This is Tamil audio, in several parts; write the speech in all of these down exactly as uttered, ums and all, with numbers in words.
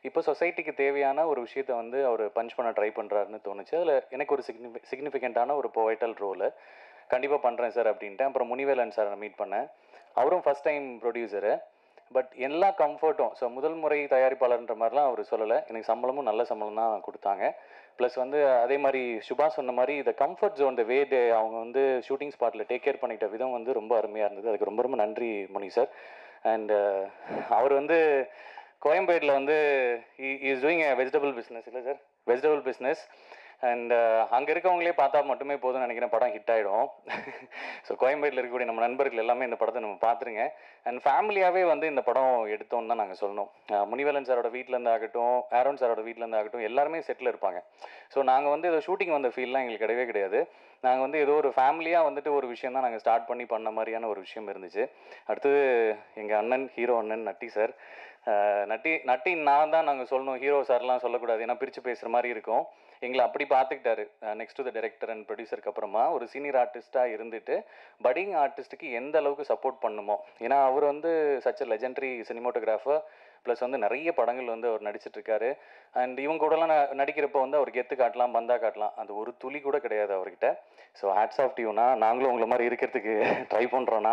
இப்போ சொசைட்டிக்கு தேவையான ஒரு விஷயத்தை வந்து அவர் பஞ்ச் பண்ண ட்ரை பண்ணுறாருன்னு தோணுச்சு. அதில் எனக்கு ஒரு சிக்னிஃபி சிக்னிஃபிகண்ட்டான ஒரு பொவைட்டல் ரோலு கண்டிப்பாக பண்ணுறேன் சார் அப்படின்ட்டு. அப்புறம் முனிவேலன் சார் மீட் பண்ணேன். அவரும் ஃபஸ்ட் டைம் ப்ரொடியூசரு. பட் எல்லா கம்ஃபர்ட்டும், ஸோ முதல் முறை தயாரிப்பாளர்ன்ற மாதிரிலாம் அவர் சொல்லலை. எனக்கு சம்பளமும் நல்ல சம்பளம் தான் கொடுத்தாங்க. ப்ளஸ் வந்து அதே மாதிரி சுபா சொன்ன மாதிரி இந்த கம்ஃபர்ட் ஜோன், இந்த வே டே அவங்க வந்து ஷூட்டிங் ஸ்பாட்டில் டேக் கேர் பண்ணிட்ட விதம் வந்து ரொம்ப அருமையாக இருந்தது. அதுக்கு ரொம்ப ரொம்ப நன்றி முனி சார். அண்ட் அவர் வந்து கோயம்பேடில் வந்து is doing a vegetable business இல்லை சார், வெஜிடபிள் பிஸ்னஸ். அண்ட் அங்கே இருக்கவங்களே பார்த்தா மட்டுமே போதும்னு நினைக்கிறேன், படம் ஹிட் ஆகிடும். ஸோ கோயம்பேட்டில் இருக்கக்கூடிய நம்ம நண்பர்கள் எல்லாமே இந்த படத்தை நம்ம பார்த்துருங்க. அண்ட் ஃபேமிலியாகவே வந்து இந்த படம் எடுத்தோன்னு தான் நாங்கள் சொல்லணும். முனிவேலன் சாரோட வீட்டிலேருந்து ஆகட்டும், ஆரோன் சாரோட வீட்டிலேருந்து ஆகட்டும், எல்லாருமே செட்டில் இருப்பாங்க. ஸோ நாங்கள் வந்து ஏதோ ஷூட்டிங் வந்த ஃபீல்லாம் எங்களுக்கு கிடையவே கிடையாது. நாங்கள் வந்து ஏதோ ஒரு ஃபேமிலியாக வந்துட்டு ஒரு விஷயம் தான் நாங்கள் ஸ்டார்ட் பண்ணி பண்ண மாதிரியான ஒரு விஷயம் இருந்துச்சு. அடுத்தது எங்கள் அண்ணன், ஹீரோ அண்ணன் நட்டி சார். நட்டி நட்டி நான் தான் நாங்கள் சொல்லணும், ஹீரோ சார்லாம் சொல்லக்கூடாது, ஏன்னா பிரித்து பேசுகிற மாதிரி இருக்கும். எங்களை அப்படி பார்த்துக்கிட்டாரு. Next to the director and ப்ரொடியூசருக்கு அப்புறமா ஒரு சீனியர் ஆர்டிஸ்ட்டாக இருந்துட்டு பட்டிங் ஆர்டிஸ்ட்டுக்கு எந்த அளவுக்கு சப்போர்ட் பண்ணுமோ, ஏன்னா அவர் வந்து such a legendary cinematographer. Plus வந்து நிறைய படங்கள் வந்து அவர் நடிச்சிட்ருக்காரு. அண்ட் இவங்க கூடலாம் நான் நடிக்கிறப்போ வந்து அவர் கெத்து காட்டலாம், பந்தா காட்டலாம், அது ஒரு துளி கூட கிடையாது அவர்கிட்ட. ஸோ ஹேட்ஸ் ஆஃப் டியூனா, நாங்களும் உங்களை மாதிரி இருக்கிறதுக்கு ட்ரை பண்ணுறோன்னா.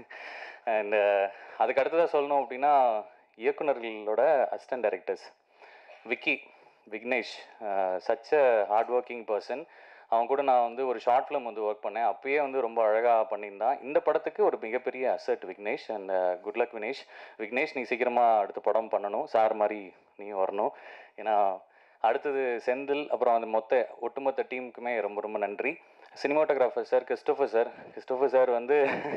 அண்டு அதுக்கு அடுத்ததாக சொல்லணும் அப்படின்னா, இயக்குநர்களோட assistant directors Vicky, Vignesh, such a hard working person. அவன் கூட நான் வந்து ஒரு ஷார்ட் ஃபிலிம் வந்து ஒர்க் பண்ணேன். அப்பயே வந்து ரொம்ப அழகாக பண்ணியிருந்தான். இந்த படத்துக்கு ஒரு மிகப்பெரிய asset Vignesh. And good luck Vinesh. Vignesh, நீ சீக்கிரமாக அடுத்த படம் பண்ணணும், சார் மாதிரி நீயும் வரணும். ஏன்னா அடுத்தது செந்தில், அப்புறம் அந்த மொத்த ஒட்டுமொத்த டீமுக்குமே ரொம்ப ரொம்ப நன்றி. Cinematographer sir Christopher sir. Christopher sir வந்து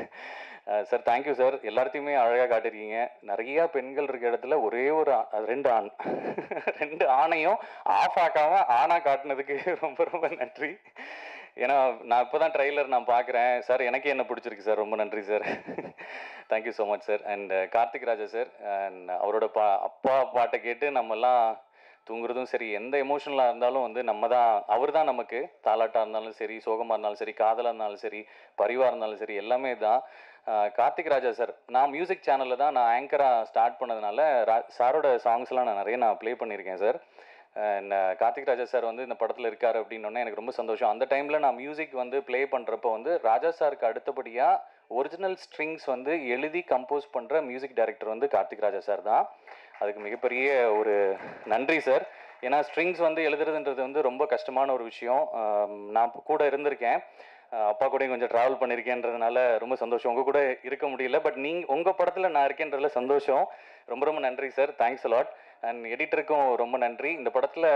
சார் தேங்க்யூ சார், எல்லாத்தையுமே அழகாக காட்டியிருக்கீங்க. நிறையா பெண்கள் இருக்க இடத்துல ஒரே ஒரு ரெண்டு ஆண் ரெண்டு ஆணையும் ஆஃப் ஆக்காமல் ஆனாக காட்டினதுக்கு ரொம்ப ரொம்ப நன்றி. ஏன்னா நான் இப்போ தான் ட்ரெய்லர் நான் பார்க்குறேன் சார், எனக்கே என்ன பிடிச்சிருக்கு சார், ரொம்ப நன்றி sir. Thank you so much sir. And Karthik Raja sir, and அவரோட பா அப்பா பாட்டை கேட்டு நம்மெல்லாம் தூங்குறதும் சரி, எந்த எமோஷனலாக இருந்தாலும் வந்து நம்ம தான், அவர் தான் நமக்கு தாலாட்டாக இருந்தாலும் சரி, சோகமாக இருந்தாலும் சரி, காதலாக இருந்தாலும் சரி, பரிவாக இருந்தாலும் சரி, எல்லாமே தான். கார்த்திக் ராஜா சார், நான் மியூசிக் சேனலில் தான் நான் ஆங்கராக ஸ்டார்ட் பண்ணதுனால ரா சாரோட சாங்ஸ்லாம் நான் நிறைய நான் ப்ளே பண்ணியிருக்கேன் சார். கார்த்திக் ராஜா சார் வந்து இந்த படத்தில் இருக்கார் அப்படின்னோடனே எனக்கு ரொம்ப சந்தோஷம். அந்த டைமில் நான் மியூசிக் வந்து ப்ளே பண்ணுறப்போ வந்து ராஜா சாருக்கு அடுத்தபடியாக ஒரிஜினல் ஸ்ட்ரிங்ஸ் வந்து எழுதி கம்போஸ் பண்ணுற மியூசிக் டைரக்டர் வந்து கார்த்திக் ராஜா சார் தான். அதுக்கு மிகப்பெரிய ஒரு நன்றி சார். ஏன்னா ஸ்ட்ரிங்ஸ் வந்து எழுதுறதுன்றது வந்து ரொம்ப கஷ்டமான ஒரு விஷயம். நான் கூட இருந்திருக்கேன், அப்பா கூடயும் கொஞ்சம் ட்ராவல் பண்ணியிருக்கேன்றதுனால ரொம்ப சந்தோஷம். உங்கள் கூட இருக்க முடியல, பட் நீங்கள் உங்கள் படத்தில் நான் இருக்கேன்றதுல சந்தோஷம். ரொம்ப ரொம்ப நன்றி சார், தேங்க்ஸ் அலாட். அண்ட் எடிட்டருக்கும் ரொம்ப நன்றி. இந்த படத்தில்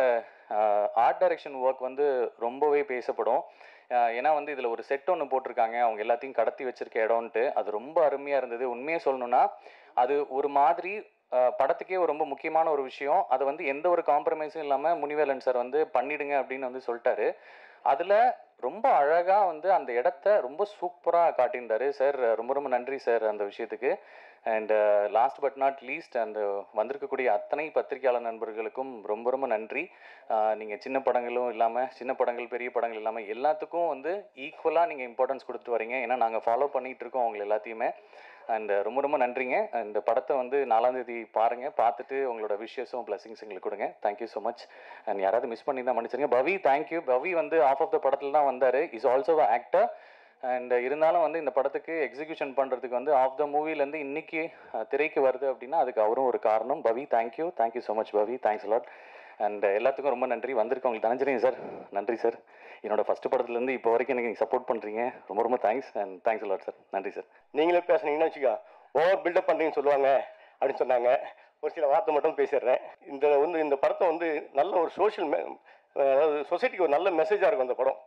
ஆர்ட் டைரக்ஷன் ஒர்க் வந்து ரொம்பவே பேசப்படும். ஏன்னா வந்து இதில் ஒரு செட் ஒன்று போட்டிருக்காங்க, அவங்க எல்லாத்தையும் கடத்தி வச்சிருக்க இடம்ன்ட்டு. அது ரொம்ப அருமையாக இருந்தது. உண்மையாக சொல்லணுன்னா அது ஒரு மாதிரி படத்துக்கே ஒரு ரொம்ப முக்கியமான ஒரு விஷயம். அதை வந்து எந்த ஒரு காம்ப்ரமைஸும் இல்லாமல் முனிவேலன் சார் வந்து பண்ணிடுங்க அப்படின்னு வந்து சொல்லிட்டாரு. அதில் ரொம்ப அழகாக வந்து அந்த இடத்த ரொம்ப சூப்பராக காட்டியிருந்தார் சார். ரொம்ப ரொம்ப நன்றி சார் அந்த விஷயத்துக்கு. And last but not least, அந்த வந்திருக்கக்கூடிய அத்தனை பத்திரிகையாளர் நண்பர்களுக்கும் ரொம்ப ரொம்ப நன்றி. நீங்கள் சின்ன படங்களும் இல்லாமல், சின்ன படங்கள் பெரிய படங்கள் இல்லாமல் எல்லாத்துக்கும் வந்து ஈக்குவலாக நீங்கள் இம்பார்ட்டன்ஸ் கொடுத்துட்டு வரீங்க. ஏன்னா நாங்கள் ஃபாலோ பண்ணிகிட்டு இருக்கோம் அவங்க எல்லாத்தையுமே. அண்ட் ரொம்ப ரொம்ப நன்றிங்க. இந்த படத்தை வந்து நாலாந்தேதி பாருங்கள், பார்த்துட்டு உங்களோட விஷஸும் பிளஸிங்ஸ் எங்களுக்கு கொடுங்க. Thank you so much. அண்ட் யாராவது மிஸ் பண்ணி தான் மன்னிச்சிருங்க. பவி, தேங்க்யூ. பவி வந்து ஆஃப் ஆஃப் த படத்தில் தான் வந்தார், is also a actor. And இருந்தாலும் வந்து இந்த படத்துக்கு எக்ஸிக்யூஷன் பண்ணுறதுக்கு வந்து ஆஃப் த மூவிலேருந்து இன்றைக்கி திரைக்கு வருது அப்படின்னா அதுக்கு அவரும் ஒரு காரணம். Pavi, thank you. Thank you so much Pavi, thanks a lot. And எல்லாத்துக்கும் ரொம்ப நன்றி. வந்திருக்கவங்களுக்கு தனஞ்சரிங்க சார், நன்றி சார். என்னோட ஃபஸ்ட்டு படத்துலேருந்து இப்போ வரைக்கும் எனக்கு நீங்கள் சப்போர்ட் பண்ணுறீங்க, ரொம்ப ரொம்ப thanks. And thanks a lot sir, நன்றி சார். நீங்களே பேசுனீங்கன்னா வச்சுக்கோ, ஓவர் பில்டப் பண்ணுறீங்கன்னு சொல்லுவாங்க அப்படின்னு சொன்னாங்க. ஒரு சில வார்த்தை மட்டும் பேசிடுறேன். இந்த வந்து இந்த படத்தை வந்து நல்ல ஒரு சோஷியல் மெ அதாவது சொசைட்டிக்கு ஒரு நல்ல மெசேஜாக இருக்கும் அந்த படம்.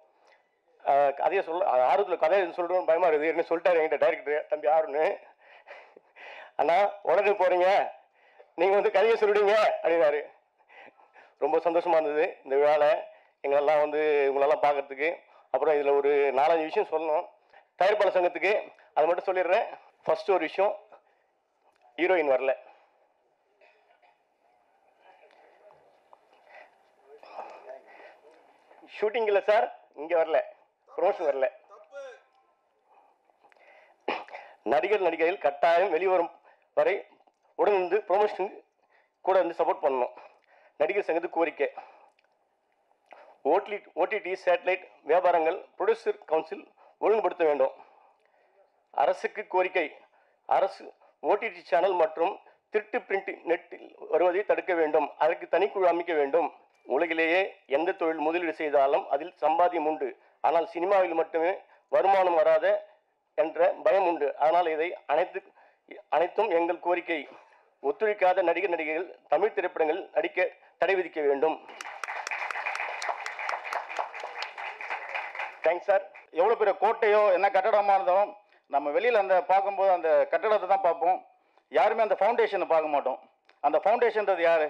கதையை சொல்ல ஆர்வத்தில் கதையை சொல்கிறோன்னு பயமாக இருக்குது. என்ன சொல்லிட்டாரு என்கிட்ட டைரக்டர் தம்பி ஆறுன்னு, அண்ணா உடனே போகிறீங்க, நீங்கள் வந்து கதையை சொல்லிடுங்க அப்படின்னாரு. ரொம்ப சந்தோஷமாக இருந்தது இந்த விழாவில் எங்களெல்லாம் வந்து இவங்களெல்லாம் பார்க்குறதுக்கு. அப்புறம் இதில் ஒரு நாலஞ்சு விஷயம் சொல்லணும் தயாரிப்பாளர் சங்கத்துக்கு, அதை மட்டும் சொல்லிடுறேன். ஃபஸ்ட்டு ஒரு விஷயம், ஹீரோயின் வரல. ஷூட்டிங் இல்லை சார், இங்கே வரல, ப்ரொமோஷன் வரல. நடிகர் நடிகைகள் கட்டாயம் வெளிவரும் வரை உடன் இருந்து ப்ரொமோஷன் கூட வந்து சப்போர்ட் பண்ணணும். நடிகர் சங்கத்துக்கு கோரிக்கை. ஓடி ஓடிடி சேட்டலைட் வியாபாரங்கள் ப்ரொடியூசர் கவுன்சில் ஒழுங்குபடுத்த வேண்டும். அரசுக்கு கோரிக்கை. அரசு ஓடிடி சேனல் மற்றும் திருட்டு பிரிண்ட் நெட்டில் வருவதை தடுக்க வேண்டும். அதற்கு தனிக்குழு அமைக்க வேண்டும். உலகிலேயே எந்த தொழில் முதலீடு செய்தாலும் அதில் சம்பாத்தியம் உண்டு. ஆனால் சினிமாவில் மட்டுமே வருமானம் வராத என்ற பயம் உண்டு. ஆனால் இதை அனைத்து அனைத்தும் எங்கள் கோரிக்கை. ஒத்துழைக்காத நடிகர் நடிகைகள் தமிழ் திரைப்படங்கள் நடிக்க தடை விதிக்க வேண்டும். Thanks sir. எவ்வளோ பெரிய கோட்டையோ என்ன கட்டடமாக இருந்தாலும் நம்ம வெளியில் அந்த பார்க்கும்போது அந்த கட்டடத்தை தான் பார்ப்போம். யாருமே அந்த ஃபவுண்டேஷனை பார்க்க மாட்டோம். அந்த ஃபவுண்டேஷன்றது யார்?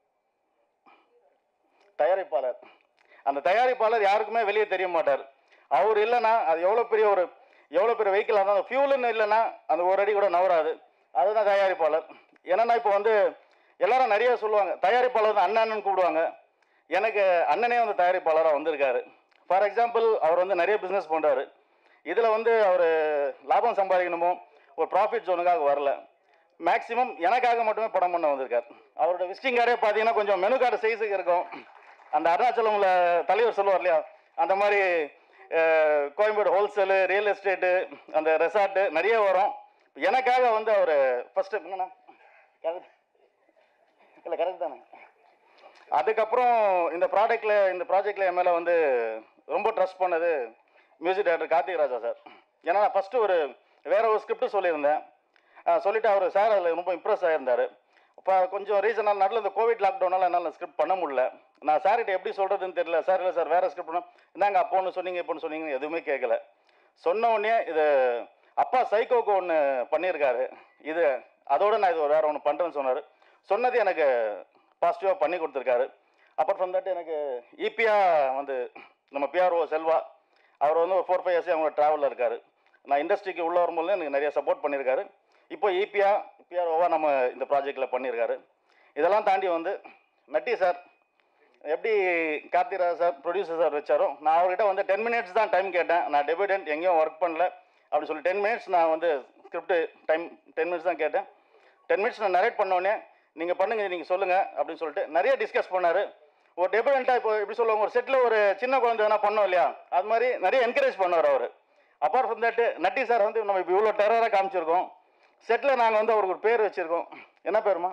தயாரிப்பாளர். அந்த தயாரிப்பாளர் யாருக்குமே வெளியே தெரிய மாட்டார். அவர் இல்லைன்னா அது எவ்வளோ பெரிய ஒரு எவ்வளோ பெரிய வெஹிக்கிள் இருந்தால் அந்த ஃபியூலுன்னு இல்லைன்னா அந்த ஒரு அடி கூட நவராது. அதுதான் தயாரிப்பாளர். என்னென்னா இப்போ வந்து எல்லாரும் நிறைய சொல்லுவாங்க தயாரிப்பாளர் வந்து அண்ணன் அண்ணன் கூப்பிடுவாங்க. எனக்கு அண்ணனே வந்து தயாரிப்பாளராக வந்திருக்காரு. ஃபார் எக்ஸாம்பிள் அவர் வந்து நிறைய பிஸ்னஸ் பண்ணுறாரு. இதில் வந்து அவர் லாபம் சம்பாதிக்கணுமோ ஒரு ப்ராஃபிட் ஜோனுக்காக வரல. மேக்ஸிமம் எனக்காக மட்டுமே படம் பண்ண வந்திருக்கார். அவரோட விசிட்டிங் கார்டே பார்த்தீங்கன்னா கொஞ்சம் மெனு கார்டு சைஸுக்கு இருக்கும். அந்த அருணாச்சலம்ல தலைவர் சொல்லுவார் இல்லையா, அந்த மாதிரி கோயம்பேடு ஹோல்சேலு, ரியல் எஸ்டேட்டு, அந்த ரெசார்ட்டு நிறைய வரும். எனக்காக வந்து அவர் ஃபஸ்ட்டு என்னண்ணா கரெக்ட் இல்லை கரெக்ட் தானே. அதுக்கப்புறம் இந்த ப்ராடக்டில் இந்த ப்ராஜெக்டில் என் மேலே வந்து ரொம்ப ட்ரஸ்ட் பண்ணது music director Karthik Raja sir. ஏன்னா நான் ஃபஸ்ட்டு ஒரு வேற ஒரு ஸ்கிரிப்ட் சொல்லியிருந்தேன். சொல்லிவிட்டு அவர் சார் அதில் ரொம்ப இம்ப்ரெஸ் ஆகியிருந்தார். இப்போ கொஞ்சம் ரீசனாக நடுவில் இந்த கோவிட் லாக்டவுனால் என்னால் ஸ்கிரிப்ட் பண்ண முடியல. நான் சார்கிட்ட எப்படி சொல்கிறதுன்னு தெரியல. சார் இல்லை சார் வேறு ஸ்கிரிப்ட் பண்ணோம். இந்தாங்க அப்போ ஒன்று சொன்னீங்க இப்போ ஒன்று சொன்னீங்கன்னு எதுவுமே கேட்கல. சொன்ன உடனே இது அப்பா சைக்கோக்கு ஒன்று பண்ணியிருக்காரு, இது அதோடு நான் இது வேறு ஒன்று பண்ணுறேன்னு சொன்னார். சொன்னது எனக்கு பாசிட்டிவாக பண்ணி கொடுத்துருக்காரு. அப்பார்ட் ஃப்ரம் தட் எனக்கு ஈபியா வந்து நம்ம பிஆர்ஓ செல்வா அவர் வந்து ஒரு ஃபோர் ஃபைவ் இயர்ஸே அவங்க ட்ராவலில் இருக்கார். நான் இண்டஸ்ட்ரிக்கு உள்ளே வரும்போது எனக்கு நிறைய சப்போர்ட் பண்ணியிருக்காரு. இப்போ ஈபியா பிஆர்ஓவாக நம்ம இந்த ப்ராஜெக்டில் பண்ணியிருக்காரு. இதெல்லாம் தாண்டி வந்து நட்டி சார் எப்படி கார்த்திகராஜ் சார் ப்ரொடியூசர் சார் வச்சாரோ, நான் அவர்கிட்ட வந்து டென் மினிட்ஸ் தான் டைம் கேட்டேன். நான் டெபியூடன்ட் எங்கேயும் ஒர்க் பண்ணல அப்படின்னு சொல்லி டென் மினிட்ஸ் நான் வந்து ஸ்கிரிப்ட் டைம் டென் மினிட்ஸ் தான் கேட்டேன். டென் மினிட்ஸ் நான் நரேட் பண்ணோடனே நீங்கள் பண்ணுங்கள் நீங்கள் சொல்லுங்கள் அப்படின்னு சொல்லிட்டு நிறைய டிஸ்கஸ் பண்ணார். ஒரு டெபியூடண்ட்டாக இப்போ எப்படி சொல்லுவாங்க, ஒரு செட்டில் ஒரு சின்ன குழந்தை எதனா பண்ணோம் இல்லையா, அது மாதிரி நிறைய என்கரேஜ் பண்ணுவார் அவர். Apart from that Natty sir வந்து நம்ம இப்போ இவ்வளோ டெரராக காமிச்சிருக்கோம். செட்டில் நாங்கள் வந்து அவருக்கு ஒரு பேர் வச்சுருக்கோம். என்ன பேருமா?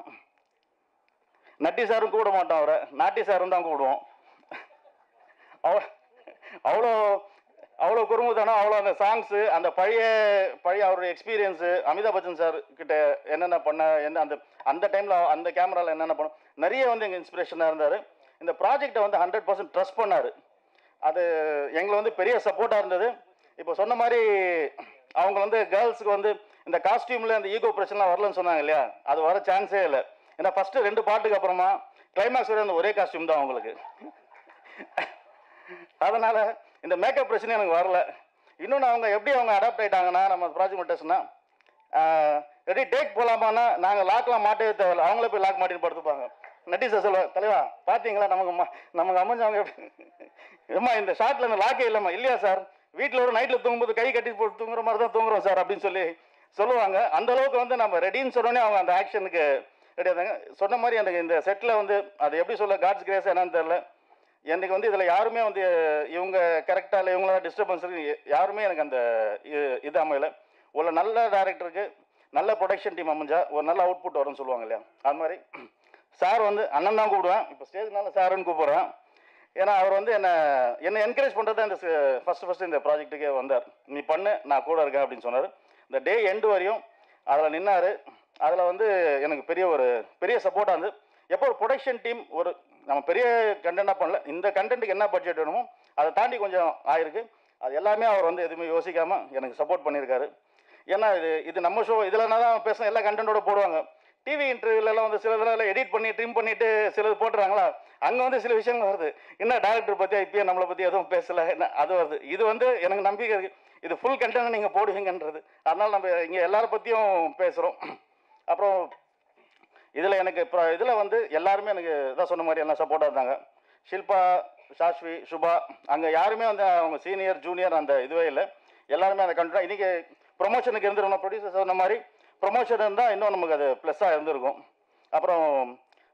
நட்டி சாரும் கூட மாட்டோம், அவரை நாட்டி சாரும் தான் கூடுவோம். அவ்வளோ அவ்வளோ அவ்வளோ குறும்புத்தனம், அவ்வளோ அந்த சாங்ஸு, அந்த பழைய பழைய அவருடைய எக்ஸ்பீரியன்ஸு, அமிதாப் பச்சன் சார் கிட்ட என்னென்ன பண்ண என்ன அந்த அந்த டைமில் அந்த கேமராவில் என்னென்ன பண்ண நிறைய வந்து எங்கள் இன்ஸ்பிரேஷனாக இருந்தார். இந்த ப்ராஜெக்டை வந்து ஹண்ட்ரட் பர்சன்ட் ட்ரஸ்ட் பண்ணார். அது எங்களை வந்து பெரிய சப்போர்ட்டாக இருந்தது. இப்போ சொன்ன மாதிரி அவங்க வந்து கேர்ள்ஸுக்கு வந்து இந்த காஸ்டியூமில் அந்த ஈகோ பிரச்சனைலாம் வரலன்னு சொன்னாங்க இல்லையா, அது வர சான்ஸே இல்லை. ஏன்னா ஃபஸ்ட்டு ரெண்டு பாட்டுக்கு அப்புறமா கிளைமேக்ஸ் வரை அந்த ஒரே காஸ்டியூம் தான் அவங்களுக்கு. அதனால் இந்த மேக்கப் பிரச்சனை எனக்கு வரல. இன்னொன்று அவங்க எப்படி அவங்க அடாப்ட் ஆகிட்டாங்கன்னா நம்ம ப்ராஜெக்ட் மட்டும்னா ரெடி டேக் போகலாமான்னா நாங்கள் லாக்லாம் மாட்டவே தேவையில்லை, அவங்களே போய் லாக் மாட்டின்னு படுத்துப்பாங்க. நட்டி சார் சொல்லுவாங்க, தலைவா பார்த்தீங்களா நமக்கு நமக்கு அமைஞ்சவங்க எப்படி ஏம்மா இந்த ஷார்ட்டில் இந்த லாக்கே இல்லைம்மா. இல்லையா சார், வீட்டில் ஒரு நைட்டில் தூங்கும்போது கை கட்டி போட்டு தூங்குற மாதிரி தான் தூங்குறோம் சார் அப்படின்னு சொல்லி சொல்லுவாங்க. அந்தளவுக்கு வந்து நம்ம ரெடின்னு சொன்னோடனே அவங்க அந்த ஆக்ஷனுக்கு ரெடி ஆதாங்க. சொன்ன மாதிரி எனக்கு இந்த செட்டில் வந்து அது எப்படி சொல்ல காட்ஸ் கிரேஸ் என்னன்னு தெரில. எனக்கு வந்து இதில் யாருமே வந்து இவங்க கரெக்டாக இல்லை இவங்களோட டிஸ்டர்பன்ஸ் இருக்குது யாருமே எனக்கு அந்த இது அமையலை. ஒரு நல்ல டேரக்டருக்கு நல்ல ப்ரொடக்ஷன் டீம் அமைஞ்சா ஒரு நல்ல அவுட்புட் வரும்னு சொல்லுவாங்க இல்லையா, அது மாதிரி சார் வந்து அண்ணன் தான் கூப்பிடுவேன். இப்போ ஸ்டேஜ்னால சாருன்னு கூப்பிட்றேன். ஏன்னா அவர் வந்து என்னை என்னை என்கரேஜ் பண்ணுறது தான் இந்த ஃபஸ்ட்டு ஃபஸ்ட்டு இந்த ப்ராஜெக்ட்டுக்கே வந்தார். நீ பண்ணு நான் கூட இருக்கேன் அப்படின்னு சொன்னார். இந்த டே எண்டு வரையும் அதில் நின்னார். அதில் வந்து எனக்கு பெரிய ஒரு பெரிய சப்போர்ட்டாக இருந்து எப்போ ஒரு ப்ரொடக்ஷன் டீம் ஒரு நம்ம பெரிய கண்டென்ட்டாக பண்ணல, இந்த கண்டென்ட்டுக்கு என்ன பட்ஜெட் வேணுமோ அதை தாண்டி கொஞ்சம் ஆயிருக்கு. அது எல்லாமே அவர் வந்து எதுவுமே யோசிக்காமல் எனக்கு சப்போர்ட் பண்ணியிருக்காரு. ஏன்னா இது இது நம்ம ஷோ இதில் தான் பேசணும், எல்லா கண்டென்ட்டோட போடுவாங்க. டிவி இன்டர்வியூலலாம் வந்து சில இதெல்லாம் எடிட் பண்ணி ட்ரிம் பண்ணிவிட்டு சிலது போட்டுறாங்களா, அங்கே வந்து சில விஷயங்கள் வருது. என்ன டேரக்டர் பற்றி இப்பயே நம்மளை பற்றி எதுவும் பேசலை என்ன அது வருது. இது வந்து எனக்கு நம்பிக்கை இருக்குது, இது ஃபுல் கண்டென்ட் நீங்கள் போடுவீங்கன்றது. அதனால் நம்ம இங்கே எல்லாரை பற்றியும் பேசுகிறோம். அப்புறம் இதில் எனக்கு இப்போ இதில் வந்து எல்லாருமே எனக்கு இதான் சொன்ன மாதிரி எல்லாம் சப்போர்ட்டாக இருந்தாங்க. ஷில்பா, சாஸ்வி, சுபா, அங்கே யாருமே வந்து அவங்க சீனியர் ஜூனியர் அந்த இதுவே இல்லை. எல்லாருமே அந்த கண்டிப்பாக இன்றைக்கி ப்ரொமோஷனுக்கு இருந்துருக்கணும். ப்ரொடியூசர் சொன்ன மாதிரி ப்ரொமோஷன் இருந்தால் இன்னும் நமக்கு அது ப்ளஸ்ஸாக இருந்திருக்கும். அப்புறம்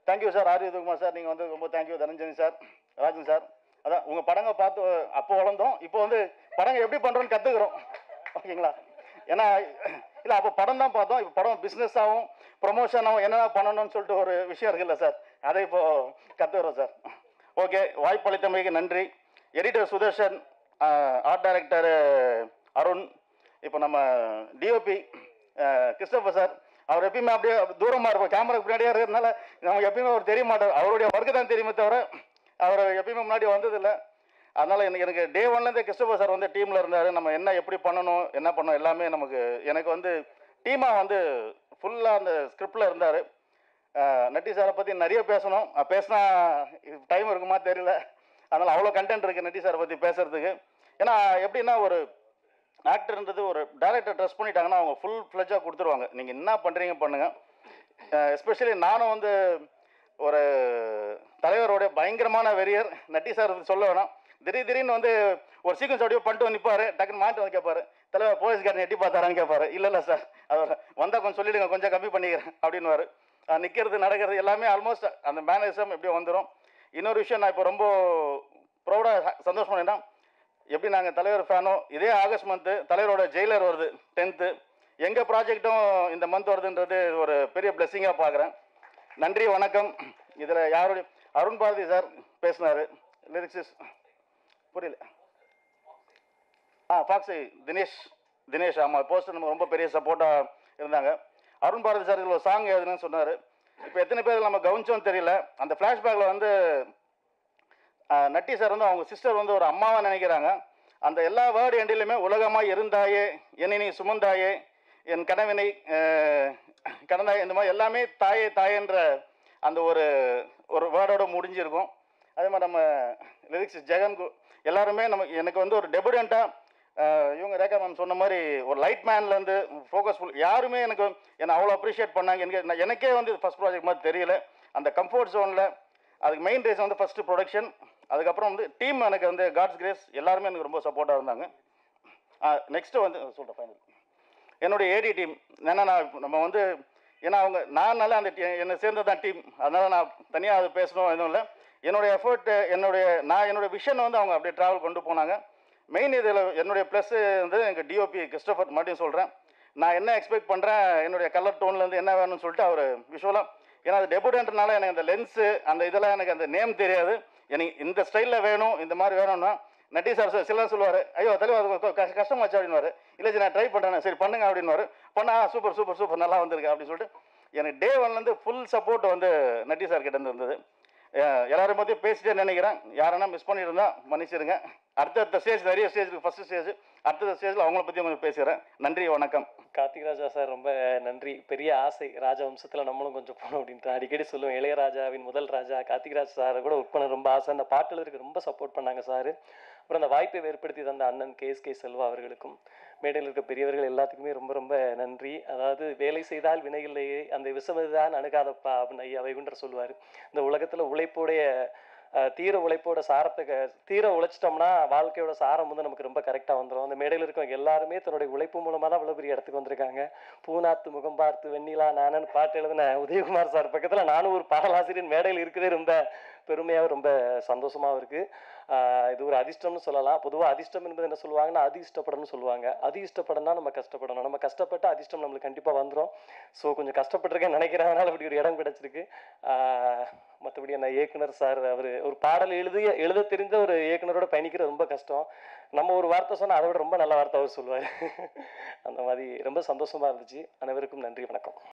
தேங்க்யூ சார் ஆர் யுதுகுமார் சார், நீங்கள் வந்து ரொம்ப தேங்க்யூ. தனஞ்சனி சார், ராஜன் சார், அதான் உங்கள் படங்க பார்த்து அப்போ வளர்ந்தோம், இப்போ வந்து படங்க எப்படி பண்ணுறோன்னு கற்றுக்குறோம். ஓகேங்களா? ஏன்னா இல்லை அப்போ படம் தான் பார்த்தோம், இப்போ படம் பிஸ்னஸாகவும் ப்ரொமோஷனாகவும் என்னென்ன பண்ணணும்னு சொல்லிட்டு ஒரு விஷயம் இருக்குல்ல சார், அதை இப்போது கற்றுக்குறோம் சார். ஓகே, வாய்ப்பளித்தமைக்கு நன்றி. Editor Sudarshan, art director Arun, இப்போ நம்ம டிஓபி கிறிஸ்டோபர் சார், அவர் எப்பயுமே அப்படியே தூரமாக இருப்பார், கேமராக்கு பின்னாடியே இருக்கிறதுனால நமக்கு எப்பயுமே அவர் தெரிய மாட்டார், அவருடைய ஒர்க்கு தான் தெரியுமே தவிர அவர் எப்பயுமே முன்னாடி வந்ததில்லை. அதனால் எனக்கு எனக்கு டே ஒன்லேருந்தே கிறிஸ்டோபர் சார் வந்து டீமில் இருந்தார். நம்ம என்ன எப்படி பண்ணணும் என்ன பண்ணணும் எல்லாமே நமக்கு எனக்கு வந்து டீமாக வந்து ஃபுல்லாக அந்த ஸ்கிரிப்டில் இருந்தார். நட்டி சாரை பற்றி நிறைய பேசணும், பேசினா டைம் இருக்குமா தெரியல, அதனால் அவ்வளோ கண்டென்ட் இருக்குது நட்டி சாரை பற்றி பேசுகிறதுக்கு. ஏன்னா எப்படின்னா ஒரு ஆக்டர்ன்றது ஒரு டேரக்டர் ட்ரெஸ் பண்ணிட்டாங்கன்னா அவங்க ஃபுல் ஃப்ளெஜாக கொடுத்துருவாங்க, நீங்கள் என்ன பண்ணுறீங்க பண்ணுங்கள். எஸ்பெஷலி நானும் வந்து ஒரு தலைவரோட பயங்கரமான வெறியர். நட்டி சார் சொல்ல வேணாம், திடீர் திடீர்னு வந்து ஒரு சீக்வன்ஸ் அப்படியே பண்ணிட்டு வந்து நிற்பார், டக்குன்னு மாட்டு வந்து கேட்பாரு, தலைவர் போலீஸ்காரன் எட்டி பார்த்தாரான்னு கேட்பாரு. இல்லை இல்லை சார், அவர் வந்தால் கொஞ்சம் சொல்லிவிடுங்க, கொஞ்சம் கம்மி பண்ணிக்கிறேன் அப்படின்வாரு. நிற்கிறது நடக்கிறது எல்லாமே ஆல்மோஸ்ட் அந்த மேனரிசம் எப்படியும் வந்துடும். இன்னொரு விஷயம் நான் இப்போ ரொம்ப ப்ரௌடாக சந்தோஷம் பண்ணேன்னா, எப்படி நாங்கள் தலைவர் ஃபேனோ, இதே ஆகஸ்ட் மந்த்து தலைவரோட ஜெயிலர் வருது டென்த்து, எங்கள் ப்ராஜெக்டும் இந்த மந்த் வருதுன்றது ஒரு பெரிய பிளெஸ்ஸிங்காக பார்க்குறேன். நன்றி, வணக்கம். இதில் யாருடைய அருண் பாரதி சார் பேசினார், லிரிக்ஸிஸ் புரியல, ஆ ஃபாக்ஸி தினேஷ் தினேஷ் ஆமாம், போஸ்டர் நம்ம ரொம்ப பெரிய சப்போர்ட்டாக இருந்தாங்க. அருண் பாரதி சார் இதில் ஒரு சாங் எழுதுன்னு சொன்னார். இப்போ எத்தனை பேர் நம்ம கவனிச்சோன்னு தெரியல, அந்த ஃப்ளாஷ்பேக்கில் வந்து நட்டி சார் வந்து அவங்க சிஸ்டர் வந்து ஒரு அம்மாவை நினைக்கிறாங்க. அந்த எல்லா வேர்டு எண்டிலுமே உலகமாக இருந்தாயே, என்னை நீ சுமந்தாயே, என் கனவினை கடந்தாயே, இந்த மாதிரி எல்லாமே தாயே தாயேன்ற அந்த ஒரு ஒரு வேர்டோட முடிஞ்சிருக்கும். அதே மாதிரி நம்ம லிரிக்ஸ் ஜெகன் எல்லாருமே நம்ம எனக்கு வந்து ஒரு டெபுடண்ட்டாக இவங்க ரேகா மேம் சொன்ன மாதிரி ஒரு லைட் மேன்லேருந்து ஃபோக்கஸ்ஃபுல் யாருமே எனக்கு என்னை அவ்வளோ அப்ரிஷியேட் பண்ணாங்க. எனக்கு எனக்கே வந்து ஃபஸ்ட் ப்ராஜெக்ட் மாதிரி தெரியல, அந்த கம்ஃபர்ட் ஜோனில். அதுக்கு மெயின் ரீசன் வந்து ஃபஸ்ட்டு ப்ரொடக்ஷன், அதுக்கப்புறம் வந்து டீம் எனக்கு வந்து காட்ஸ் கிரேஸ் எல்லாருமே எனக்கு ரொம்ப சப்போர்ட்டாக இருந்தாங்க. நெக்ஸ்ட்டு வந்து சொல்கிறேன் ஃபைனல் என்னுடைய ஏடி டீம். ஏன்னா நான் நம்ம வந்து ஏன்னா அவங்க நான் நல்லா அந்த என்னை சேர்ந்தது தான் டீம், அதனால் நான் தனியாக அது பேசணும் எதுவும் இல்லை. என்னுடைய எஃபர்ட்டு என்னுடைய நான் என்னுடைய விஷன் வந்து அவங்க அப்படியே ட்ராவல் கொண்டு போனாங்க. மெயின் இதில் என்னுடைய ப்ளஸ்ஸு வந்து எங்கள் டிஓபி கிறிஸ்டோபர் மட்டும் சொல்கிறேன். நான் என்ன எக்ஸ்பெக்ட் பண்ணுறேன், என்னுடைய கலர் டோன்லேருந்து என்ன வேணும்னு சொல்லிட்டு அவர் விஷுவலாக, ஏன்னா அது டெபுடன்ட்னால எனக்கு அந்த லென்ஸு அந்த இதெல்லாம் எனக்கு அந்த நேம் தெரியாது, எனக்கு இந்த ஸ்டைலில் வேணும் இந்த மாதிரி வேணும்னா நட்டி சார் சில சொல்லுவார், ஐயோ தலைவர் கஷ்டமாச்சு அப்படின்வார். இல்லை சரி நான் ட்ரை பண்ணுறேன், சரி பண்ணுங்க அப்படின்வார். பண்ணா சூப்பர் சூப்பர் சூப்பர் நல்லா வந்திருக்கு அப்படின்னு சொல்லிட்டு எனக்கு டே ஒன்லேருந்து ஃபுல் சப்போர்ட் வந்து நட்டி சார் கிட்டேருந்து இருந்தது. எல்லாரும் பற்றியும் பேசிட்டே நினைக்கிறேன், யாரென்னா மிஸ் பண்ணியிருந்தா மன்னிச்சிருங்க. அடுத்தடுத்த ஸ்டேஜ் நிறைய ஸ்டேஜ் இருக்குது, ஃபஸ்ட்டு ஸ்டேஜ் அடுத்த ஸ்டேஜில் அவங்கள பற்றி கொஞ்சம் பேசுகிறேன். நன்றி, வணக்கம். கார்த்திக் ராஜா சார் ரொம்ப நன்றி. பெரிய ஆசை ராஜவம்சத்தில் நம்மளும் கொஞ்சம் போகணும் அப்படின்ட்டு அடிக்கடி சொல்லுவேன். இளையராஜாவின் முதல் ராஜா கார்த்திக் ராஜ் சாரை கூட ஒர்க் பண்ண ரொம்ப ஆசை. அந்த பாட்டில் இருக்க ரொம்ப சப்போர்ட் பண்ணாங்க சார். அப்புறம் அந்த வாய்ப்பை ஏற்படுத்தி தந்த அண்ணன் கே எஸ் கே செல்வா அவர்களுக்கும் மேடையில் இருக்க பெரியவர்கள் எல்லாத்துக்குமே ரொம்ப ரொம்ப நன்றி. அதாவது வேலை செய்தால் வினையில்லையே, அந்த விஷமதுதான் அணுகாதப்பா அப்படின்னு ஐயா வைகுண்டர் சொல்லுவார். இந்த உலகத்தில் உழைப்போடைய தீர உழைப்போட சாரத்தை தீர உழைச்சிட்டோம்னா வாழ்க்கையோட சாரம் வந்து நமக்கு ரொம்ப கரெக்டாக வந்துடும். அந்த மேடையில் இருக்கவங்க எல்லாருமே தன்னுடைய உழைப்பு மூலமாக தான் இவ்வளோ பெரிய இடத்துக்கு வந்திருக்காங்க. பூநாத்து முகம் பார்த்து வெண்ணிலா நானன்னு பாட்டு எழுதின உதயகுமார் சார் பக்கத்தில் நானும் ஒரு பாடலாசிரியர் மேடையில் இருக்கிறதே ரொம்ப பெருமையாக ரொம்ப சந்தோஷமாகவும் இருக்குது. இது ஒரு அதிர்ஷ்டம்னு சொல்லலாம். பொதுவாக அதிர்ஷ்டம் என்பது என்ன சொல்லுவாங்கன்னா அதி இஷ்டப்படணும்னு சொல்லுவாங்க. அதி இஷ்டப்படனா நம்ம கஷ்டப்படணும், நம்ம கஷ்டப்பட்டு அதிர்ஷ்டம் நம்மளுக்கு கண்டிப்பாக வந்துடும். ஸோ கொஞ்சம் கஷ்டப்பட்டிருக்கேன்னு நினைக்கிறேன், அதனால் அப்படி ஒரு இடம் கிடச்சிருக்கு. மற்றபடி என்ன இயக்குனர் சார், அவர் ஒரு பாடல் எழுதிய எழுத தெரிந்த ஒரு இயக்குனரோட பயணிக்கிறது ரொம்ப கஷ்டம். நம்ம ஒரு வார்த்தை சொன்னால் அதை விட ரொம்ப நல்ல வார்த்தை அவர் சொல்லுவார். அந்த மாதிரி ரொம்ப சந்தோஷமாக இருந்துச்சு. அனைவருக்கும் நன்றி, வணக்கம்.